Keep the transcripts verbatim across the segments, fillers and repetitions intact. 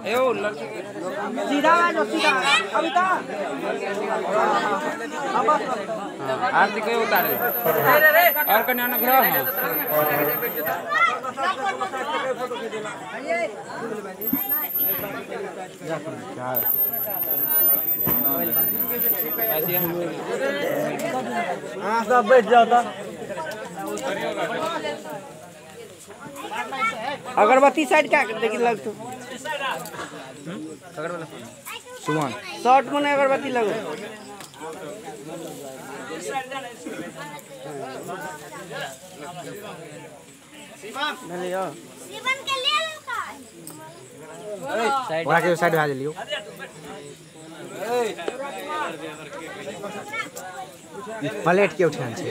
ए ओ लड़की सीधा आ जाओ सीधा कविता आरती के उतारे और कन्या न ग्रह हां सब बैठ जाओ तो अगरबत्ती साइड क्या देखी लग तो सुमन शॉर्ट में अगरबत्ती लगो भले हो जीवन के लिए साइड वहां के साइड भाज लियो प्लेट के उठान छे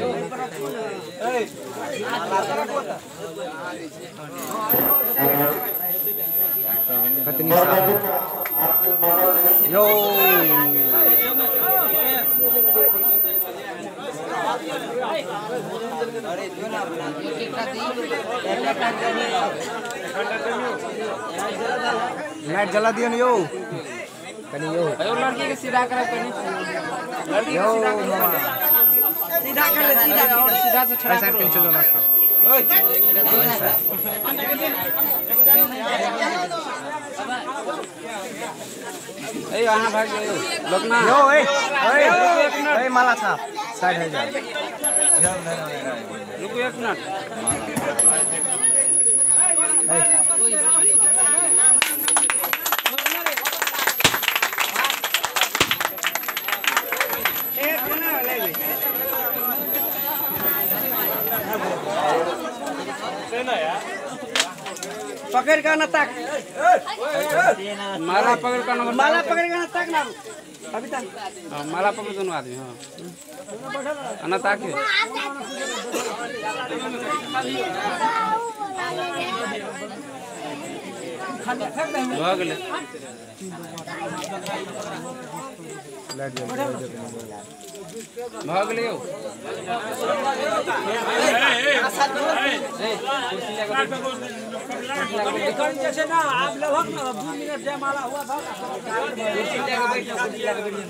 कतनी यो अरे जो ना लाइट जला दियो न यो कनी यो अयो लड़की के सीधा करे कनी लड़की यो सीधा कर ले सीधा और सीधा से खड़ा साइड पे चलो ना ए वहां भाग गयो लोकना यो ए ए ए माला छाप साइड हो जा रुको एक मिनट एक मिनट ले पकड़ का ना तक माला पकड़ का ना माला पकड़ का ना तक ना अभी तक हां माला पकड़ दोनों आदमी हां ना ताके भाग ले भाग ले जैसे ना आप लोग ना दो मिनट जयमाला हुआ था कुर्सी लेके बैठ जाओ कुर्सी लेके बैठ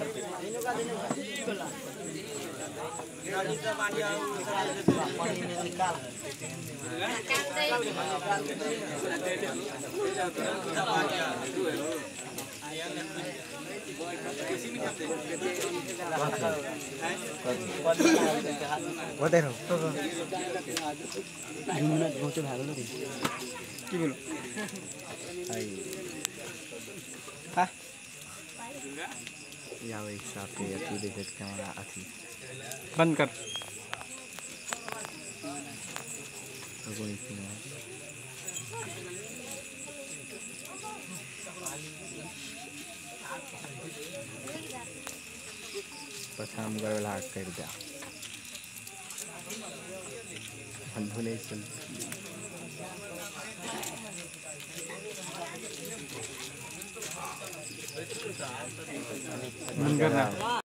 बताइ रहो दो मिनट पहुंचे भाग लो की बोलो आई हां या वही साथ के अति देखे कैमरा अति बंद कर पछाम गरला कर दिया धुले चल बंद करना